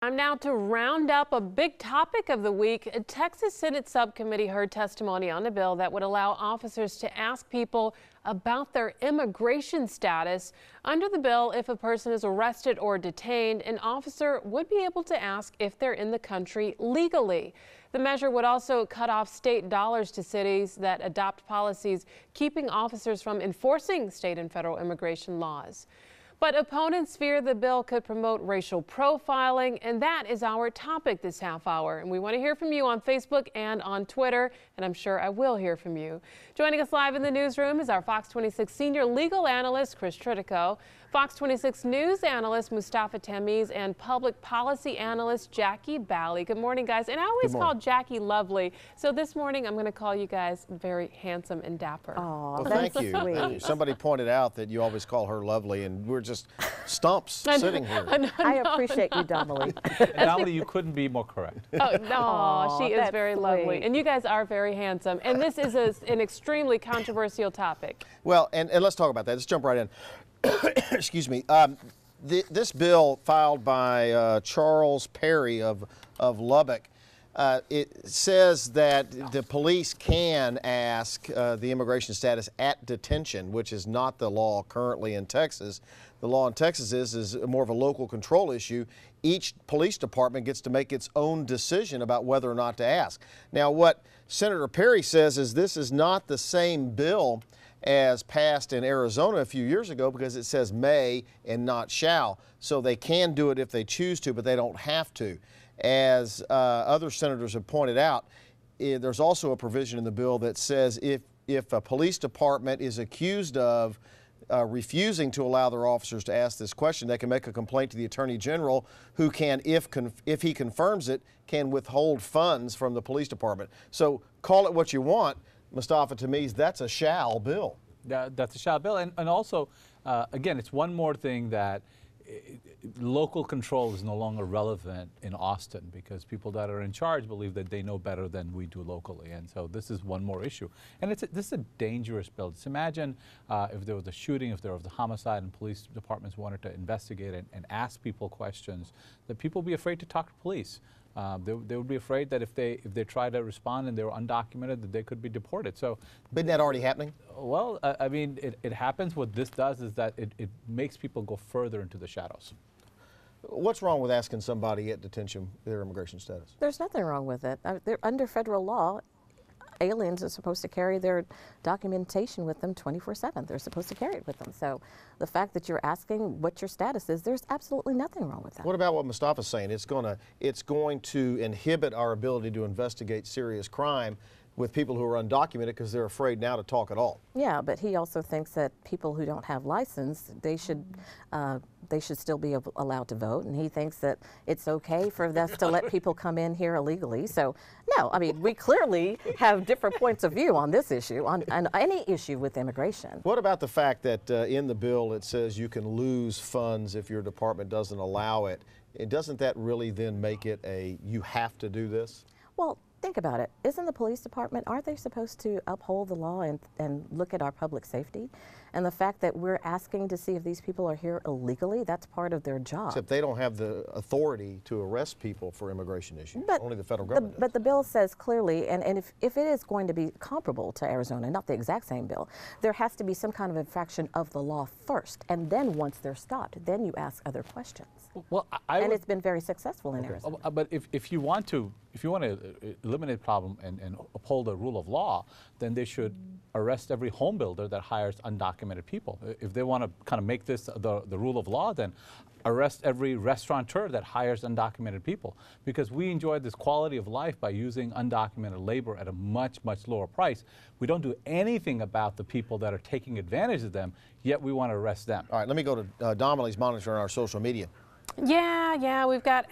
Time now to round up a big topic of the week. A Texas Senate subcommittee heard testimony on a bill that would allow officers to ask people about their immigration status. Under the bill, if a person is arrested or detained, an officer would be able to ask if they're in the country legally. The measure would also cut off state dollars to cities that adopt policies keeping officers from enforcing state and federal immigration laws. But opponents fear the bill could promote racial profiling, and that is our topic this half hour. And we want to hear from you on Facebook and on Twitter, and I'm sure I will hear from you. Joining us live in the newsroom is our Fox 26 senior legal analyst, Chris Tritico, Fox 26 news analyst, Mustafa Tamiz, and public policy analyst, Jackie Bally. Good morning, guys. And I always call Jackie lovely, so this morning I'm going to call you guys very handsome and dapper. Oh, well, thank you. Thank you. Somebody pointed out that you always call her lovely, and we're just stumps sitting here. I appreciate you, Donnelly. Donnelly, you couldn't be more correct. Oh, no, she is very lovely. And you guys are very handsome. And this is an extremely controversial topic. Well, and let's talk about that. Let's jump right in. Excuse me. This bill filed by Charles Perry of Lubbock, it says that the police can ask the immigration status at detention, which is not the law currently in Texas. The law in Texas is more of a local control issue. Each police department gets to make its own decision about whether or not to ask. Now, what Senator Perry says is this is not the same bill as passed in Arizona a few years ago, because it says may and not shall. So they can do it if they choose to, but they don't have to. As other senators have pointed out, there's also a provision in the bill that says if a police department is accused of refusing to allow their officers to ask this question, they can make a complaint to the Attorney General, who can, if he confirms it, can withhold funds from the police department. So call it what you want, Mustafa Tamiz, that's a shall bill. That's a shall bill. And also, again, it's one more thing that local control is no longer relevant in Austin, because people that are in charge believe that they know better than we do locally. And so this is one more issue. And this is a dangerous bill. Just imagine if there was a shooting, if there was a homicide, and police departments wanted to investigate it and ask people questions, that people would be afraid to talk to police. They would be afraid that if they try to respond and they were undocumented, that they could be deported. So, isn't that already happening? Well, I mean, it happens. What this does is that it makes people go further into the shadows. What's wrong with asking somebody at detention their immigration status? There's nothing wrong with it. Under federal law, aliens are supposed to carry their documentation with them 24/7. They're supposed to carry it with them. So the fact that you're asking what your status is, there's absolutely nothing wrong with that. What about what Mustafa's saying? It's going to inhibit our ability to investigate serious crime with people who are undocumented because they're afraid now to talk at all. Yeah, but he also thinks that people who don't have license, they should still be allowed to vote, and he thinks that it's okay for us to let people come in here illegally. So, no, I mean, we clearly have different points of view on this issue, on any issue with immigration. What about the fact that in the bill it says you can lose funds if your department doesn't allow it? Doesn't that really then make it you have to do this? Well, think about it. Isn't the police department, aren't they supposed to uphold the law and look at our public safety? And the fact that we're asking to see if these people are here illegally, that's part of their job. Except they don't have the authority to arrest people for immigration issues. Only the federal government does. But the bill says clearly, and if it is going to be comparable to Arizona, not the exact same bill, there has to be some kind of infraction of the law first. And then once they're stopped, then you ask other questions. Well, and it's been very successful in Arizona. But if you want to eliminate the problem and uphold the rule of law, then they should arrest every home builder that hires undocumented people. If they want to kind of make this the rule of law, then arrest every restaurateur that hires undocumented people, because we enjoy this quality of life by using undocumented labor at a much, much lower price. We don't do anything about the people that are taking advantage of them, yet we want to arrest them. All right, let me go to Donnelly's monitoring our social media. Yeah, we've got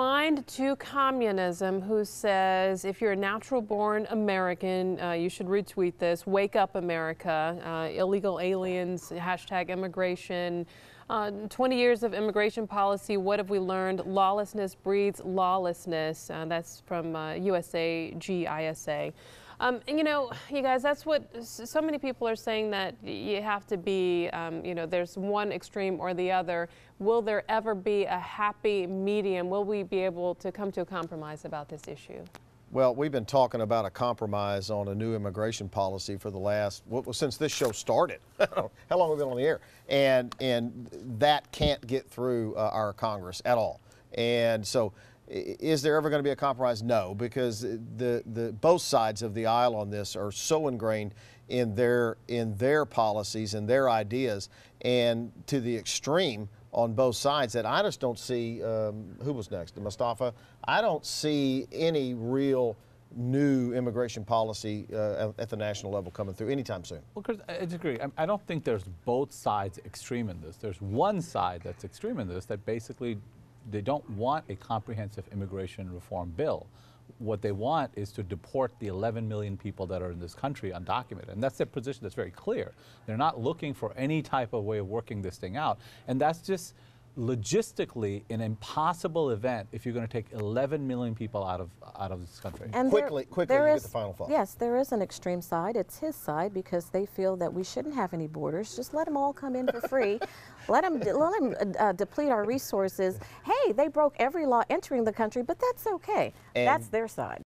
@blind2communism, who says if you're a natural-born American, you should retweet this. Wake up, America. Illegal aliens, #immigration. 20 years of immigration policy, what have we learned? Lawlessness breeds lawlessness. That's from USA GISA. And you know, you guys, that's what so many people are saying, that you have to be, you know, there's one extreme or the other. Will there ever be a happy medium? Will we be able to come to a compromise about this issue? Well, we've been talking about a compromise on a new immigration policy for the last, well, since this show started. How long have we been on the air? And that can't get through our Congress at all. And so, is there ever going to be a compromise? No, because the both sides of the aisle on this are so ingrained in their policies and their ideas, and to the extreme on both sides, that I just don't see, who was next, Mustafa? I don't see any real new immigration policy at the national level coming through anytime soon. Well, Chris, I disagree. I don't think there's both sides extreme in this. There's one side that's extreme in this, that basically they don't want a comprehensive immigration reform bill. What they want is to deport the 11 million people that are in this country undocumented. And that's their position. That's very clear. They're not looking for any type of way of working this thing out. And that's just logistically an impossible event if you're going to take 11 million people out of this country. And Quickly, you get the final thought. Yes, there is an extreme side. It's his side, because they feel that we shouldn't have any borders. Just let them all come in for free. let them deplete our resources. Hey, they broke every law entering the country, but that's okay. And that's their side.